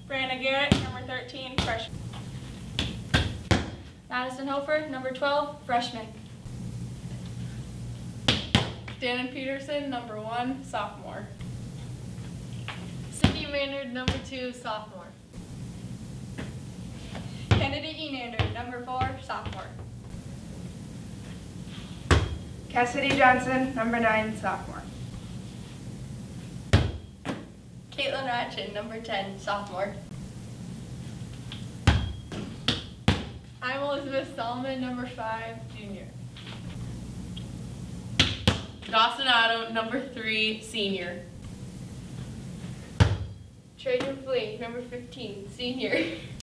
Brianna Garrett, number 13, freshman. Madison Hofer, number 12, freshman. Shannon Peterson, number 1, sophomore. Cindy Maynard, number 2, sophomore. Kennedy Enander, number 4, sophomore. Cassidy Johnson, number 9, sophomore. Caitlin Ratchin, number 10, sophomore. I'm Elizabeth Solomon, number 5, junior. Dawson Otto, number 3, senior. Trajan Flee, number 15, senior.